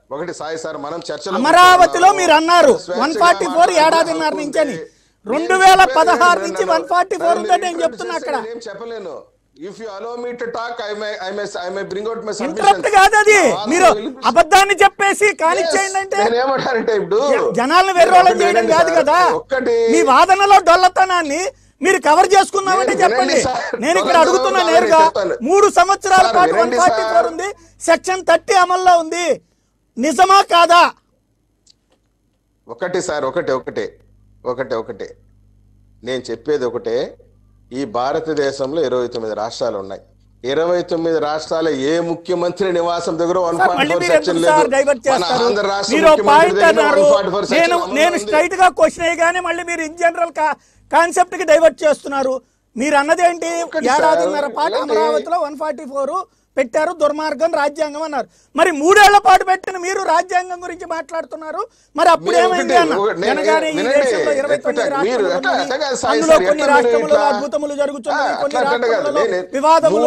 ఒకటి సాయి సార్, మనం చర్చలో అమరావతిలో మీరు అన్నారు 144 ఏడాదిన్నర నుంచి అని, 2016 నుంచి 144 ఉందని నేను చెప్తున్నా. అక్కడ నేను చెప్పలేను. If you allow me to talk, I may bring out my submissions. Interest కాదు అది. మీరు అబద్ధాన్ని చెప్పేసి కానిచ్చేయండి అంటే నేనేమంటానంటే ఇప్పుడు జనాలను వెర్రోళం చేయడం కాదు కదా. మీ వాదనలో డొల్లతనాన్ని మీరు కవర్ చేసుకున్నామంటే చెప్పండి. నేను ఇక్కడ అడుగుతున్నా నేరుగా, 3 సంవత్సరాల పాటు 144 ఉంది, సెక్షన్ 30 అమల్లో ఉంది, నిజమా కాదా? ఒకటి సార్, ఒకటే నేను చెప్పేది ఒకటే. ఈ భారతదేశంలో 29 రాష్ట్రాలు ఉన్నాయి. 29 రాష్ట్రాల ఏ ముఖ్యమంత్రి నివాసం దగ్గర 144 సెక్షన్ లేదు. నేను స్ట్రైట్ గా క్వశ్చన్ అయ్యగానే మళ్ళీ మీరు ఇన్ జనరల్ కాన్సెప్ట్ కి డైవర్ట్ చేస్తున్నారు. మీరు అన్నదేంటి? ఏడాదిన్నర పాటు అమరావతిలో 144 పెట్టారు, దుర్మార్గం, రాజ్యాంగం అన్నారు. మరి 3 ఏళ్ల పాటు పెట్టిన మీరు రాజ్యాంగం గురించి మాట్లాడుతున్నారు. మరి అప్పుడు ఏమైంది అన్న? జనగానే ఈ దేశంలో 29 రాష్ట్రాలు, అందులో కొన్ని రాష్ట్రములలో అద్భుతములు జరుగుతున్నాయి, కొన్ని రాష్ట్రాలలో వివాదములు.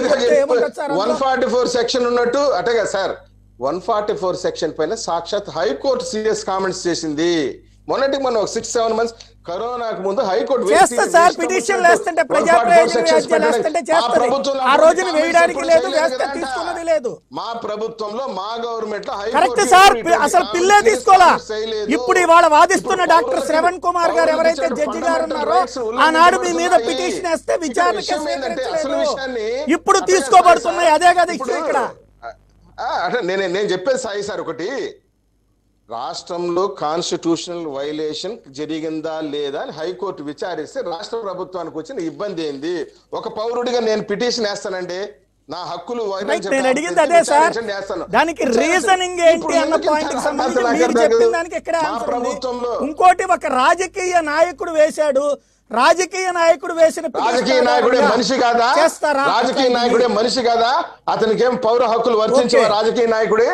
144 సెక్షన్ ఉన్నట్టు అటగా సార్, 144 సెక్షన్ పైన సాక్షాత్ హైకోర్టు సీరియస్ కామెంట్స్ చేసింది. మొన్నటికి మనం 6-7 మంత్స్ కరోనాకు ముందు హైకోర్టు పిటిషన్ వేస్తుంటే ప్రజా ప్రయోజనం ఆ రోజున వేయడానికి లేదు, వేస్తే తీసుకున్నది లేదు. మా ప్రభుత్వంలో మా గవర్నమెంట్ లో కరెక్ట్ సార్, అసలు పిల్లే తీసుకోవాలా. ఇప్పుడు ఇవాళ వాదిస్తున్న డాక్టర్ శ్రవణ్ కుమార్ గారు ఎవరైతే జడ్జి గారు ఉన్నారో, ఆనాడు మీ మీద పిటిషన్ వేస్తే విచారణకి ఇప్పుడు తీసుకోబడుతున్నాయి. అదే కదా ఇక్కడ. అంటే నేను చెప్పేది సాయి సార్, ఒకటి రాష్ట్రంలో కాన్స్టిట్యూషనల్ వైలేషన్ జరిగిందా లేదా అని హైకోర్టు విచారిస్తే రాష్ట్ర ప్రభుత్వానికి వచ్చిన ఇబ్బంది ఏంది? ఒక పౌరుడిగా నేను పిటిషన్ వేస్తానండి, నా హక్కులు అడిగింది అదే సార్. దానికి రీజనింగ్ ఏంటి అన్న పాయింట్ సంబంధించి మీరు చెప్పిన దానికి ఎక్కడ ప్రభుత్వంలో ఇంకోటి, ఒక రాజకీయ నాయకుడు వేశాడు, రాజకీయ నాయకుడు వేసిన రాజకీయ నాయకుడే మనిషి కాదా? రాజకీయ నాయకుడే మనిషి కాదా? అతనికి ఏం పౌర హక్కులు వర్తించవా? రాజకీయ నాయకుడే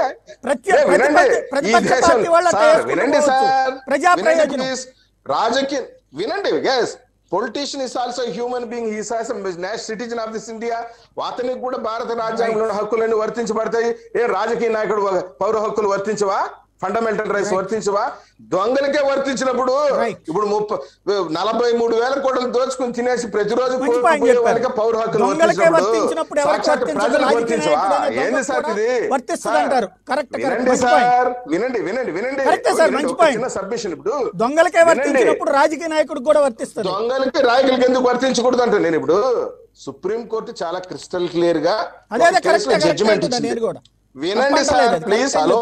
వినండి సార్, రాజకీయ వినండి. Yes, politician is also human being, is also citizen of this India. అతనికి కూడా భారత రాజ్యాంగంలో హక్కులన్నీ వర్తించబడతాయి. ఏ రాజకీయ నాయకుడు పౌర హక్కులు వర్తించవా? Fundamental rights వర్తించవా? దొంగలకే వర్తించినప్పుడు ఇప్పుడు 43,000 కోట్లు దోచుకుని తినేసి ప్రతిరోజు పౌర హక్కులు వర్తించినప్పుడు ఏంది సార్ ఇది? వినండి సార్, వినండి సబ్మిషన్. ఇప్పుడు దొంగలకే వర్తించినప్పుడు రాజకీయ నాయకుడు కూడా వర్తిస్తారు. దొంగలకి నాయకులకి ఎందుకు వర్తించకూడదు అంటే, నేను ఇప్పుడు సుప్రీం కోర్టు చాలా క్రిస్టల్ క్లియర్ గా జడ్జిమెంట్ ఇచ్చింది. వినండి sir, please allow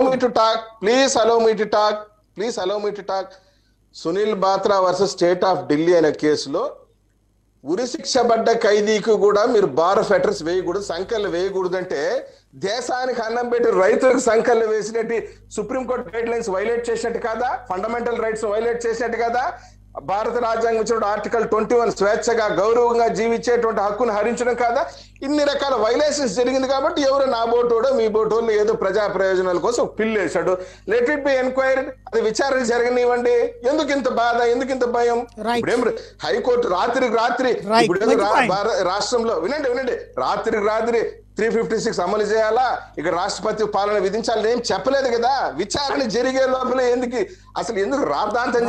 me to talk. Sunil Batra versus state of Delhi అనే కేసులో ఉరిశిక్ష పడ్డ ఖైదీకి కూడా మీరు బార్ ఆఫ్ అడ్రస్ వేయకూడదు, సంఖ్యలు వేయకూడదు అంటే దేశానికి అన్నం పెట్టి రైతులకు సంఖ్యలు వేసినట్టు సుప్రీంకోర్టు గైడ్ లైన్స్ వైలేట్ చేసినట్టు కాదా? ఫండమెంటల్ రైట్స్ వైలేట్ చేసినట్టు కాదా? భారత రాజ్యాంగం ఇచ్చిన ఆర్టికల్ 21 స్వేచ్ఛగా గౌరవంగా జీవించేటువంటి హక్కును హరించడం కాదా? ఇన్ని రకాల వైలేషన్స్ జరిగింది కాబట్టి ఎవరు నా బోటోడో మీ బోటోళ్ళు ఏదో ప్రజా ప్రయోజనాల కోసం పిల్లేశాడు. లెట్ ఇట్ బి ఎన్క్వైర్డ్, అది విచారణ జరగనివ్వండి. ఎందుకు ఇంత బాధ, ఎందుకు ఇంత భయం? ఇప్పుడేం హైకోర్టు రాత్రికి రాత్రి రాష్ట్రంలో వినండి రాత్రికి రాత్రి 356 అమలు చేయాలా, ఇక రాష్ట్రపతి పాలన విధించాలని ఏం చెప్పలేదు కదా. విచారణ జరిగే లోపల ఎందుకు రాద్ధాంతం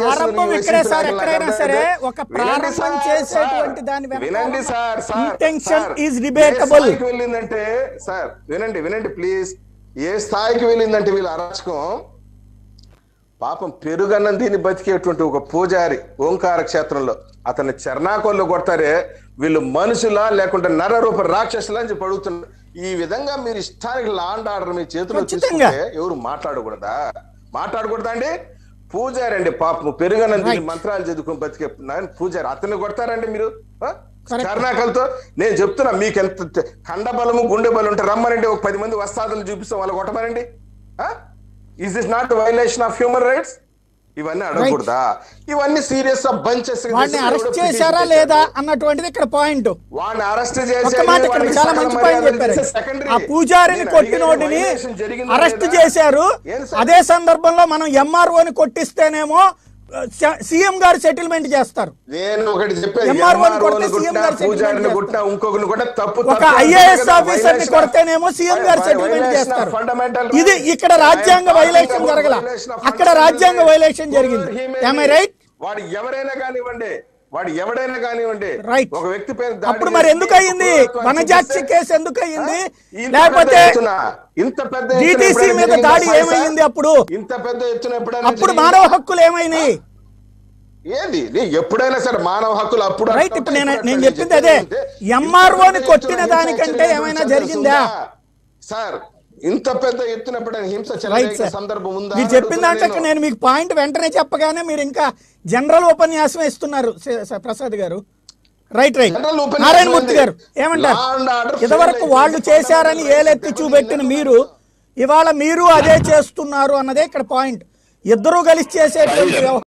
వినండి సార్. వెళ్ళిందంటే సార్ వినండి ప్లీజ్, ఏ స్థాయికి వెళ్ళిందంటే వీళ్ళ అరాచకం, పాపం పెరుగన్నం దీన్ని బతికేటువంటి ఒక పూజారి ఓంకార క్షేత్రంలో అతన్ని చర్నాకోల్లో కొడతారే, వీళ్ళు మనుషులా లేకుంటే నరరూప రాక్షసులా అని చెప్పి అడుగుతున్నారు. ఈ విధంగా మీరు ఇష్టానికి లాండ్ ఆర్డర్ మీ చేతిలో తీసుకుంటే ఎవరు మాట్లాడకూడదా అండి? పూజారి అండి పాపం పెరుగన్నం దీన్ని మంత్రాలు చదువుకుని బతికే పూజారి, అతన్ని కొడతారండి మీరు చర్నాకలతో? నేను చెప్తున్నా, మీకు ఎంత కండబలము గుండె బలం ఉంటే రమ్మనండి, ఒక 10 మంది వస్తాదులు చూపిస్తాం, వాళ్ళు కొట్టమనండి. Is this not a violation of human rights? ఇవన్నీ అడగకూడదా? ఇవన్నీ సీరియస్ బంచెస్. వాడిని అరెస్ట్ చేశారా లేదా అన్నటువంటిది ఇక్కడ పాయింట్. వాడిని అరెస్ట్ చేసి చాలా మంచి పాయింట్ చెప్పారు. ఆ పూజారిని కొట్టినోడిని అరెస్ట్ చేశారు. అదే సందర్భంలో మనం ఎంఆర్ఓని కొట్టిస్తేనేమో సీఎం గారు సెటిల్మెంట్ చేస్తారు. నేను ఒకటి చెప్పేది, MRO ని కొడితే సీఎం గారు సెటిల్మెంట్ చేస్తారు. ఇంకొకరిని కూడా తప్పు ఒక IAS ఆఫీసర్ ని కొడితేనేమో సీఎం గారు సెటిల్మెంట్ చేస్తారు. ఇది ఇక్కడ రాజ్యాంగ వైలేషన్ జరగల, అక్కడ రాజ్యాంగ వైలేషన్ జరిగింది. am I right? వాడు ఎవరైనా కానివ్వండి రైట్. ఒక వ్యక్తి పేరు అప్పుడు మరి ఎందుకు అయింది వనజాక్షి కేసు, ఎందుకు అయింది? లేకపోతే ఇంత పెద్ద DTC మీద దాడి ఏమైంది? అప్పుడు ఇంత పెద్ద ఎత్తున అప్పుడు మానవ హక్కులు ఏమైనాయి? ఏంది ఎప్పుడైనా సరే మానవ హక్కులు అప్పుడు రైట్. ఇప్పుడు నేను చెప్పింది అదే, MROని కొట్టిన దానికంటే ఏమైనా జరిగిందా సార్? ఇంత పెద్ద ఎత్తున హింస సందర్భం ఉందా? మీరు చెప్పిన దాంట్లో నేను మీకు పాయింట్ వెంటనే చెప్పగానే మీరు ఇంకా జనరల్ ఉపన్యాసం ఇస్తున్నారు ప్రసాద్ గారు. రైట్. నారాయణమూర్తి గారు ఏమంటారు? ఇదివరకు వాళ్ళు చేశారని ఏలెత్తి చూపెట్టిన మీరు ఇవాళ మీరు అదే చేస్తున్నారు అన్నదే ఇక్కడ పాయింట్. ఇద్దరూ కలిసి చేసేటువంటి